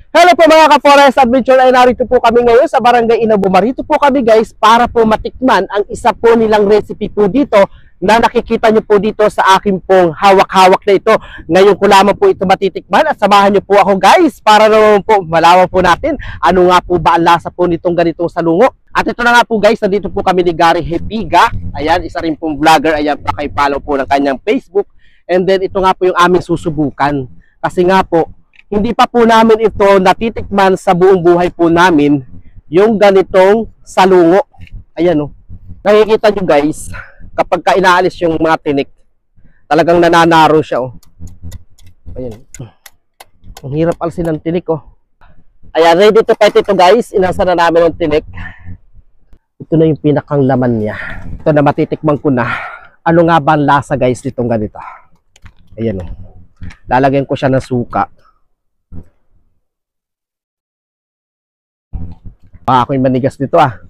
Hello po mga ka-Forest Adventure, ay narito po kami ngayon sa Barangay Inabu. Marito po kami guys para po matikman ang isa po nilang recipe po dito na nakikita nyo po dito sa akin pong hawak-hawak na ito. Ngayon ko lamang po ito matitikman at samahan nyo po ako guys para naman po malaman po natin ano nga po ba ang lasa po nitong ganitong salungo. At ito na nga po guys, nandito po kami ni Gary Hepiga. Ayan, isa rin pong vlogger. Ayan, pakipollow po ng kanyang Facebook. And then ito nga po yung aming susubukan. Kasi nga po, hindi pa po namin ito natitikman sa buong buhay po namin yung ganitong salungo. Ayan o. Nakikita nyo guys, kapag ka inaalis yung mga tinik, talagang nananaro siya o. Ayan. Ang hirap alisin ng tinik o. Ayan, ready to fight ito guys. Inasa na namin ang tinik. Ito na yung pinakang laman niya. Ito na matitikman ko na. Ano nga ba ang lasa guys nitong ganito? Ayan o. Lalagyan ko siya ng suka. Ako yung manigas dito ah.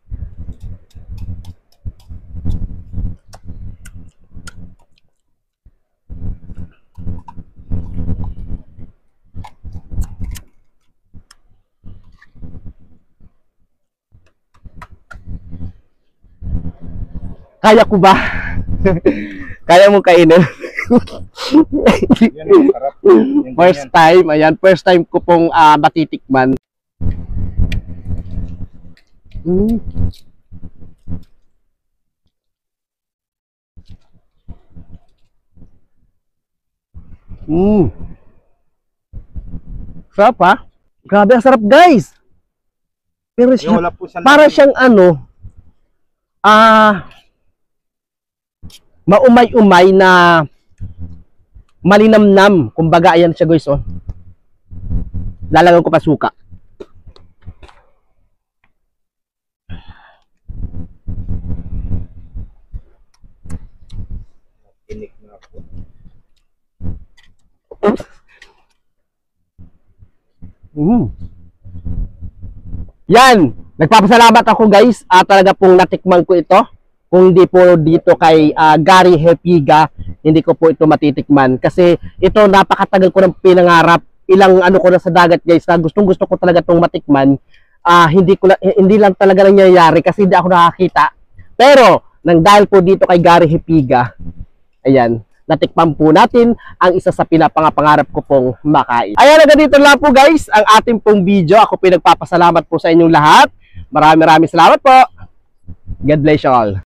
Kaya ko ba? Kaya mo kainin? First time, ayan, first time ko pong matitikman. Sarap ha? Grabe, ang sarap guys. Pero siya, para siyang ano, maumay-umay na malinamnam. Kumbaga, ayan siya guys oh. Lalagyan ko pa suka. Yan, nagpapasalamat ako guys talaga pong natikman ko ito. Kung hindi po dito kay Gary Hepiga, hindi ko po ito matitikman kasi ito napakatagal ko ng pinangarap. Ilang ano ko na sa dagat guys na gustong gusto ko talaga itong matikman. Hindi lang talaga nangyayari kasi hindi ako nakakita. Pero nang dahil po dito kay Gary Hepiga, ayan, natikman po natin ang isa sa pinapangarap ko pong makain. Ayan, dito lang po guys ang ating pong video. Ako pinagpapasalamat po sa inyong lahat. Maraming salamat po. God bless you all.